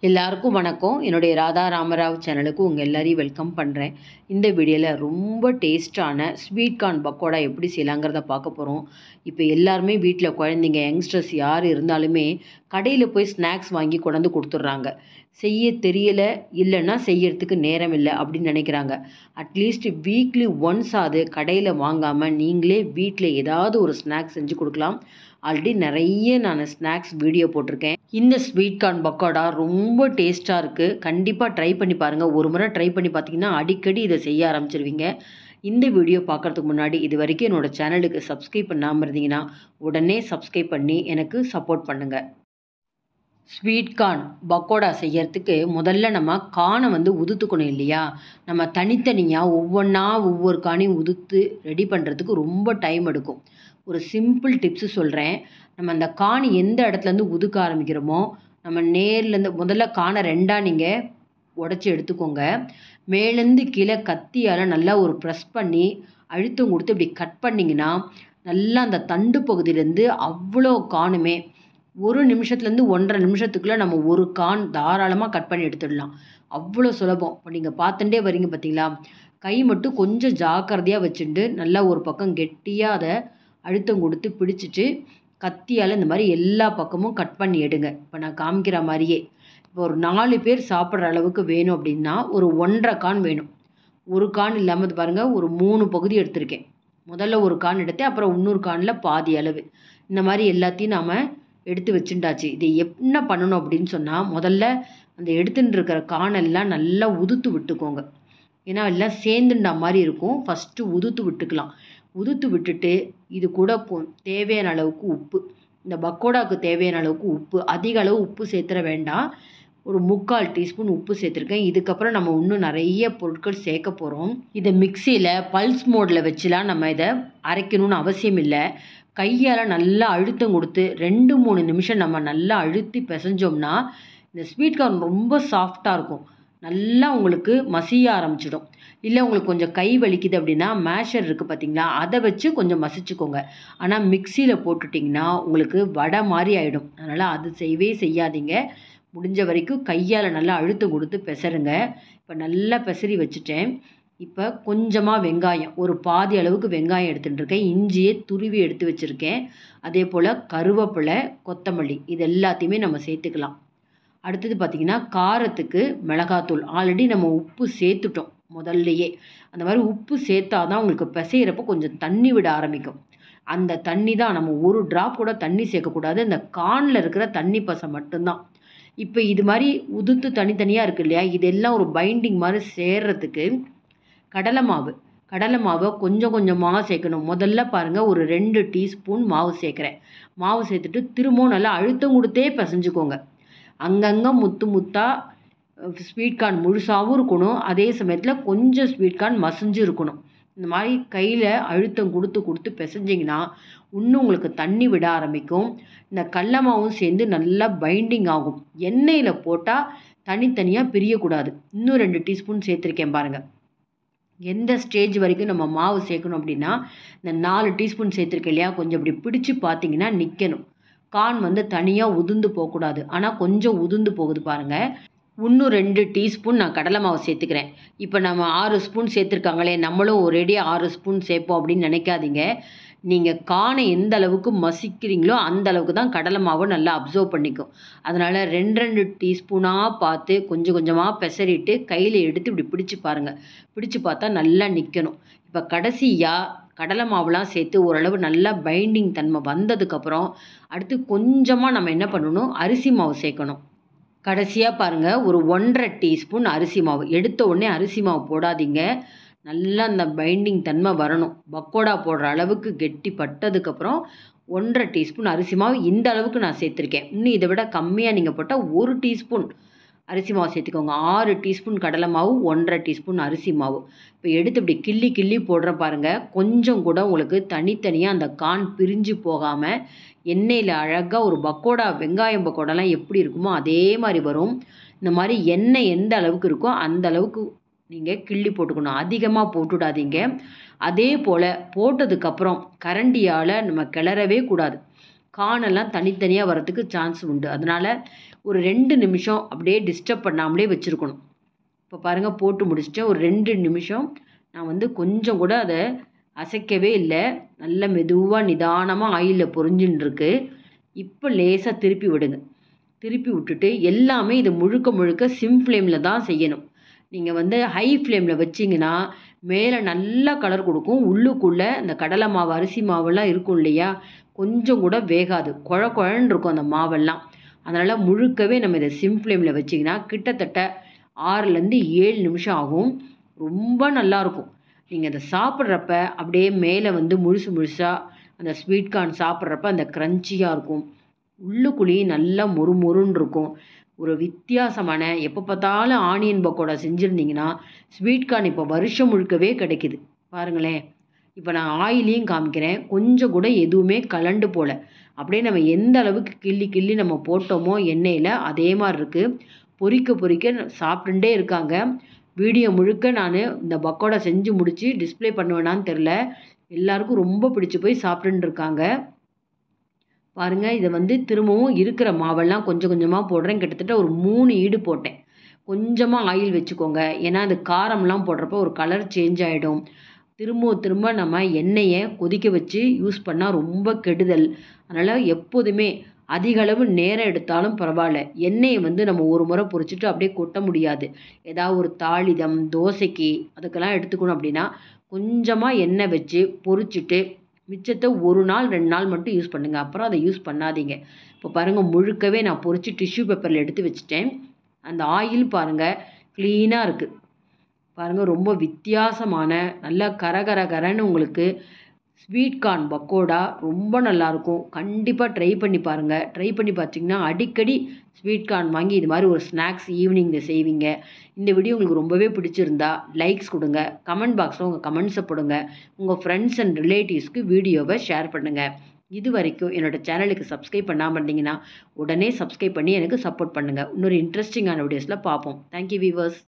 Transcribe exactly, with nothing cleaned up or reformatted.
எல்லாருக்கும் வணக்கம். என்னுடைய ராதா ராமராவ் சேனலுக்கு உங்கள் எல்லாரையும் வெல்கம் பண்ணுறேன். இந்த வீடியோவில் ரொம்ப டேஸ்ட்டான ஸ்வீட் கார்ன் பக்கோடா எப்படி செய்யலாங்கிறத பார்க்க போகிறோம். இப்போ எல்லாருமே வீட்டில் குழந்தைங்க யங்ஸ்டர்ஸ் யார் இருந்தாலுமே கடையில் போய் ஸ்நாக்ஸ் வாங்கி கொண்டாந்து கொடுத்துட்றாங்க. செய்ய தெரியலை, இல்லைன்னா செய்யறதுக்கு நேரம் இல்லை அப்படின்னு நினைக்கிறாங்க. அட்லீஸ்ட் வீக்லி ஒன்ஸ் ஆகுது கடையில் வாங்காமல் நீங்களே வீட்டில் ஏதாவது ஒரு ஸ்நாக்ஸ் செஞ்சு கொடுக்கலாம். ஆல்ரெடி நிறைய நான் ஸ்நாக்ஸ் வீடியோ போட்டிருக்கேன். இந்த ஸ்வீட் கார்ன் பக்கோடா ரொம்ப டேஸ்ட்டாக இருக்குது. கண்டிப்பாக ட்ரை பண்ணி பாருங்கள். ஒரு முறை ட்ரை பண்ணி பார்த்தீங்கன்னா அடிக்கடி இதை செய்ய ஆரம்பிச்சிருவீங்க. இந்த வீடியோ பார்க்குறதுக்கு முன்னாடி இது வரைக்கும் என்னோடய சேனலுக்கு சப்ஸ்கிரைப் பண்ணாமல் இருந்தீங்கன்னா உடனே சப்ஸ்கிரைப் பண்ணி எனக்கு சப்போர்ட் பண்ணுங்கள். ஸ்வீட் கார்ன் பக்கோடா செய்யறதுக்கு முதல்ல நம்ம கார்னை வந்து உதுத்துக்கணும் இல்லையா? நம்ம தனித்தனியாக ஒவ்வொன்றா ஒவ்வொரு கார்னையும் உதுத்து ரெடி பண்ணுறதுக்கு ரொம்ப டைம் எடுக்கும். ஒரு சிம்பிள் டிப்ஸு சொல்கிறேன். நம்ம அந்த கார்ன் எந்த இடத்துலேருந்து உதுக்க ஆரம்பிக்கிறோமோ, நம்ம நேர்லேருந்து முதல்ல கார்னை ரெண்டாக நீங்கள் உடச்சி எடுத்துக்கோங்க. மேலேருந்து கீழே கத்தியால் நல்லா ஒரு ப்ரெஸ் பண்ணி அழுத்தம் கொடுத்து இப்படி கட் பண்ணிங்கன்னா நல்லா அந்த தண்டு பகுதியிலேருந்து அவ்வளோ கார்னுமே ஒரு நிமிஷத்துலேருந்து ஒன்றரை நிமிஷத்துக்குள்ளே நம்ம ஒரு கார்ன் தாராளமாக கட் பண்ணி எடுத்துடலாம். அவ்வளோ சுலபம். இப்போ நீங்கள் பார்த்துட்டே வரீங்க பார்த்தீங்களா? கை மட்டும் கொஞ்சம் ஜாக்கிரதையாக வச்சுட்டு நல்லா ஒரு பக்கம் கெட்டியாக அதை அழுத்தம் கொடுத்து பிடிச்சிட்டு கத்தியால் இந்த மாதிரி எல்லா பக்கமும் கட் பண்ணி எடுங்க. இப்போ நான் காமிக்கிற மாதிரியே இப்போ ஒரு நாலு பேர் சாப்பிட்ற அளவுக்கு வேணும் அப்படின்னா ஒரு ஒன்றரை கார்ன் வேணும். ஒரு கார்ன் இல்லாமல் பாருங்கள், ஒரு மூணு பகுதி எடுத்திருக்கேன். முதல்ல ஒரு கார்ன் எடுத்தேன், அப்புறம் இன்னொரு கார்னில் பாதி அளவு. இந்த மாதிரி எல்லாத்தையும் நாம் எடுத்து வச்சுட்டாச்சு. இது என்ன பண்ணணும் அப்படின்னு சொன்னால், முதல்ல அந்த எடுத்துட்டு இருக்கிற கார்னெல்லாம் நல்லா உதுத்து விட்டுக்கோங்க. ஏன்னா எல்லாம் சேர்ந்துண்டா மாதிரி இருக்கும். ஃபஸ்ட்டு உதுத்து விட்டுக்கலாம். உதுத்து விட்டுட்டு இது கூட தேவையான அளவுக்கு உப்பு, இந்த பக்கோடாவுக்கு தேவையான அளவுக்கு உப்பு, அதிக அளவு உப்பு சேர்த்துற வேண்டாம். ஒரு முக்கால் டீஸ்பூன் உப்பு சேர்த்துருக்கேன். இதுக்கப்புறம் நம்ம இன்னும் நிறைய பொருட்கள் சேர்க்க போகிறோம். இதை மிக்சியில் பல்ஸ் மோடில் வச்சுலாம் நம்ம இதை அரைக்கணும்னு அவசியம் இல்லை. கையால் நல்லா அழுத்தம் கொடுத்து ரெண்டு மூணு நிமிஷம் நம்ம நல்லா அழுத்தி பிசைஞ்சோம்னா இந்த ஸ்வீட் கார்ன் ரொம்ப சாஃப்டாக இருக்கும். நல்லா உங்களுக்கு மசிய ஆரம்பிச்சிடும். இல்லை உங்களுக்கு கொஞ்சம் கை வலிக்குது அப்படின்னா மேஷர் இருக்குது பார்த்தீங்களா, அதை வச்சு கொஞ்சம் மசிச்சுக்கோங்க. ஆனால் மிக்சியில் போட்டுட்டிங்கன்னா உங்களுக்கு வடை மாதிரி ஆகிடும். அதனால் அது செய்யவே செய்யாதீங்க. முடிஞ்ச வரைக்கும் கையால் நல்லா அழுத்தம் கொடுத்து பெசருங்க. இப்போ நல்லா பெசரி வச்சுட்டேன். இப்போ கொஞ்சமாக வெங்காயம், ஒரு பாதி அளவுக்கு வெங்காயம் எடுத்துகிட்டு இருக்கேன். இஞ்சியை துருவி எடுத்து வச்சுருக்கேன். அதே போல் கருவேப்பிலை, கொத்தமல்லி இது எல்லாத்தையுமே நம்ம சேர்த்துக்கலாம். அடுத்தது பார்த்திங்கன்னா காரத்துக்கு மிளகாத்தூள். ஆல்ரெடி நம்ம உப்பு சேர்த்துட்டோம் முதல்லையே. அந்த மாதிரி உப்பு சேர்த்தா தான் உங்களுக்கு பிசைகிறப்போ கொஞ்சம் தண்ணி விட ஆரம்பிக்கும். அந்த தண்ணி தான், நம்ம ஒரு ட்ராப் கூட தண்ணி சேர்க்கக்கூடாது. இந்த கார்னில் இருக்கிற தண்ணி பசை மட்டும்தான். இப்போ இது மாதிரி உதுத்து தனித்தனியாக இருக்குது இல்லையா, இதெல்லாம் ஒரு பைண்டிங் மாதிரி சேர்றதுக்கு கடலை மாவு கடலை மாவை கொஞ்சம் கொஞ்சமாக சேர்க்கணும். முதல்ல பாருங்கள், ஒரு ரெண்டு டீஸ்பூன் மாவு சேர்க்குறேன். மாவு சேர்த்துட்டு திரும்பவும் நல்லா அழுத்தம் கொடுத்தே பிசைஞ்சுக்கோங்க. அங்கங்கே முத்து முத்தாக ஸ்வீட் கார்ன் முழுசாகவும் இருக்கணும், அதே சமயத்தில் கொஞ்சம் ஸ்வீட் கார்ன் மசிஞ்சு இருக்கணும். இந்த மாதிரி கையில் அழுத்தம் கொடுத்து கொடுத்து பிசைஞ்சிங்கன்னா இன்னும் உங்களுக்கு தண்ணி விட ஆரம்பிக்கும். இந்த கடல மாவும் சேர்ந்து நல்லா பைண்டிங் ஆகும். எண்ணெயில் போட்டால் தனித்தனியாக பிரியக்கூடாது. இன்னும் ரெண்டு டீஸ்பூன் சேர்த்துருக்கேன் பாருங்கள். எந்த ஸ்டேஜ் வரைக்கும் நம்ம மாவு சேர்க்கணும் அப்படின்னா, இந்த நாலு டீஸ்பூன் சேர்த்துருக்கேன் இல்லையா, கொஞ்சம் இப்படி பிடிச்சி பார்த்தீங்கன்னா நிற்கணும். கார்ன் வந்து தனியாக உதிர்ந்து போகக்கூடாது. ஆனால் கொஞ்சம் உதிர்ந்து போகுது பாருங்கள். இன்னும் ரெண்டு டீஸ்பூன் நான் கடலை மாவு சேர்த்துக்கிறேன். இப்போ நம்ம ஆறு ஸ்பூன் சேர்த்துருக்காங்களே, நம்மளும் ஒரேடியாக ஆறு ஸ்பூன் சேர்ப்போம் அப்படின்னு நினைக்காதீங்க. நீங்கள் கார்னை எந்த அளவுக்கு மசிக்கிறீங்களோ அந்த அளவுக்கு தான் கடலை மாவு நல்லா அப்சர்வ் பண்ணிக்கும். அதனால் ரெண்டு ரெண்டு டீஸ்பூனாக பார்த்து கொஞ்சம் கொஞ்சமாக பெசரிட்டு கையில் எடுத்து இப்படி பிடிச்சி பாருங்கள். பிடிச்சி பார்த்தா நல்லா நிற்கணும். இப்போ கடைசியாக கடலை மாவுலாம் சேர்த்து ஓரளவு நல்லா பைண்டிங் தன்மை வந்ததுக்கப்புறம் அடுத்து கொஞ்சமாக நம்ம என்ன பண்ணணும், அரிசி மாவு சேர்க்கணும். கடைசியாக பாருங்கள், ஒரு ஒன்றரை டீஸ்பூன் அரிசி மாவு. எடுத்த உடனே அரிசி மாவு போடாதீங்க. நல்லா அந்த பைண்டிங் தன்மை வரணும். பக்கோடா போடுற அளவுக்கு கெட்டி பட்டதுக்கப்புறம் ஒன்றரை டீஸ்பூன் அரிசி மாவு இந்த அளவுக்கு நான் சேர்த்துருக்கேன். இன்னும் இதை விட கம்மியாக நீங்கள் போட்டால் ஒரு டீஸ்பூன் அரிசி மாவு சேர்த்துக்கோங்க. ஆறு டீஸ்பூன் கடலை மாவு, ஒன்றரை டீஸ்பூன் அரிசி மாவு. இப்போ எடுத்து இப்படி கிள்ளி கிள்ளி போடுற பாருங்கள். கொஞ்சம் கூட உங்களுக்கு தனித்தனியாக அந்த கார்ன் பிரிஞ்சு போகாமல் எண்ணெயில் அழகாக ஒரு பக்கோடா, வெங்காயம் பக்கோடாலாம் எப்படி இருக்குமோ அதே மாதிரி வரும். இந்த மாதிரி எண்ணெய் எந்த அளவுக்கு இருக்கோ அந்த அளவுக்கு நீங்கள் கிள்ளி போட்டுக்கணும். அதிகமாக போட்டுவிடாதீங்க. அதே போல் போட்டதுக்கப்புறம் கரண்டியால் நம்ம கிளறவே கூடாது. கானெல்லாம் தனித்தனியாக வரத்துக்கு சான்ஸ் உண்டு. அதனால் ஒரு ரெண்டு நிமிஷம் அப்படியே டிஸ்டர்ப் பண்ணாமலே வச்சுருக்கணும். இப்போ பாருங்கள், போட்டு முடிச்சுட்டு ஒரு ரெண்டு நிமிஷம் நான் வந்து கொஞ்சம் கூட அதை அசைக்கவே இல்லை. நல்ல மெதுவாக நிதானமாக ஆயிலில் பொரிஞ்சுன்னு இருக்கு. இப்போ லேசாக திருப்பி விடுங்க. திருப்பி விட்டுட்டு எல்லாமே இது முழுக்க முழுக்க சிம் ஃப்ளேமில் தான் செய்யணும். நீங்கள் வந்து ஹை ஃப்ளேமில் வச்சிங்கன்னா மேலே நல்லா கலர் கொடுக்கும், உள்ளுக்குள்ளே இந்த கடலை மாவு அரிசி மாவெல்லாம் இருக்கும் இல்லையா, கொஞ்சம் கூட வேகாது, குழ குழன்னு இருக்கும் அந்த மாவெல்லாம். அதனால் முழுக்கவே நம்ம இதை சிம் ஃப்ளேமில் வச்சிங்கன்னா கிட்டத்தட்ட ஆறுலேருந்து ஏழு நிமிஷம் ஆகும். ரொம்ப நல்லாயிருக்கும். நீங்கள் அதை சாப்பிட்றப்ப அப்படியே மேலே வந்து முழுசு முழுசாக அந்த ஸ்வீட் கார்ன் சாப்பிட்றப்ப அந்த க்ரன்ச்சியாக இருக்கும், உள்ளுக்குள்ளேயும் நல்லா மொறு மொறுன்னு இருக்கும். ஒரு வித்தியாசமான, எப்போ பார்த்தாலும் ஆனியன் பக்கோடா செஞ்சுருந்தீங்கன்னா ஸ்வீட் கார்ன் இப்போ வருஷம் முழுக்கவே கிடைக்குது. பாருங்களேன், இப்போ நான் ஆயிலையும் காமிக்கிறேன், கொஞ்சம் கூட எதுவுமே கலண்டு போல, அப்படியே நம்ம எந்த அளவுக்கு கிள்ளி கிள்ளி நம்ம போட்டோமோ எண்ணெயில் அதே மாதிரி இருக்குது. பொரிக்க பொரிக்க சாப்பிட்டுட்டே இருக்காங்க. வீடியோ முழுக்க நான் இந்த பக்கோடா செஞ்சு முடித்து டிஸ்பிளே பண்ணுவேனான்னு தெரில, எல்லாருக்கும் ரொம்ப பிடிச்சி போய் சாப்பிட்டுன்னு இருக்காங்க. பாருங்கள், இதை வந்து திரும்பவும் இருக்கிற மாவெல்லாம் கொஞ்சம் கொஞ்சமாக போடுறேன். கிட்டத்தட்ட ஒரு மூணு ஈடு போட்டேன். கொஞ்சமாக ஆயில் வச்சுக்கோங்க, ஏன்னா அது காரம்லாம் போடுறப்போ ஒரு கலர் சேஞ்ச் ஆகிடும். திரும்ப திரும்ப நம்ம எண்ணெயை கொதிக்க வச்சு யூஸ் பண்ணால் ரொம்ப கெடுதல். அதனால் எப்போதுமே அதிக அளவு நேரம் எடுத்தாலும் பரவாயில்ல, எண்ணெயை வந்து நம்ம ஒரு முறை பொரிச்சிட்டு அப்படியே கொட்ட முடியாது. ஏதாவது ஒரு தாளிதம், தோசைக்கு அதுக்கெல்லாம் எடுத்துக்கணும் அப்படின்னா கொஞ்சமாக எண்ணெய் வச்சு பொரிச்சிட்டு மிச்சத்தை ஒரு நாள் ரெண்டு நாள் மட்டும் யூஸ் பண்ணுங்கள், அப்புறம் அதை யூஸ் பண்ணாதீங்க. இப்போ பாருங்கள், முழுக்கவே நான் பொரித்து டிஷ்யூ பேப்பரில் எடுத்து வச்சுட்டேன். அந்த ஆயில் பாருங்கள் க்ளீனாக இருக்குது. பாருங்கள், ரொம்ப வித்தியாசமான நல்லா கரகர கரன்னு உங்களுக்கு ஸ்வீட் கார்ன் பக்கோடா ரொம்ப நல்லாயிருக்கும். கண்டிப்பாக ட்ரை பண்ணி பாருங்கள். ட்ரை பண்ணி பார்த்தீங்கன்னா அடிக்கடி ஸ்வீட் கார்ன் வாங்கி இது மாதிரி ஒரு ஸ்நாக்ஸ் ஈவினிங்கில் செய்வீங்க. இந்த வீடியோ உங்களுக்கு ரொம்பவே பிடிச்சிருந்தா லைக்ஸ் கொடுங்க, கமெண்ட் பாக்ஸில் உங்கள் கமெண்ட்ஸை போடுங்க, உங்கள் ஃப்ரெண்ட்ஸ் அண்ட் ரிலேட்டிவ்ஸ்க்கு வீடியோவை ஷேர் பண்ணுங்கள். இது வரைக்கும் என்னோடய சேனலுக்கு சப்ஸ்கிரைப் பண்ணாமல் இருந்தீங்கன்னா உடனே சப்ஸ்கிரைப் பண்ணி எனக்கு சப்போர்ட் பண்ணுங்கள். இன்னொரு இன்ட்ரெஸ்டிங்கான வீடியோஸில் பார்ப்போம். Thank you viewers.